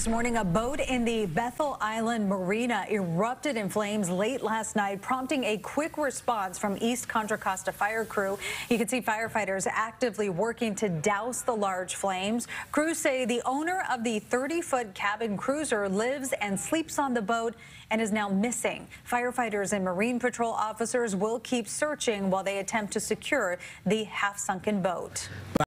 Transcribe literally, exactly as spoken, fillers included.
This morning, a boat in the Bethel Island Marina erupted in flames late last night, prompting a quick response from East Contra Costa fire crew. You can see firefighters actively working to douse the large flames. Crews say the owner of the thirty-foot cabin cruiser lives and sleeps on the boat and is now missing. Firefighters and Marine Patrol officers will keep searching while they attempt to secure the half-sunken boat.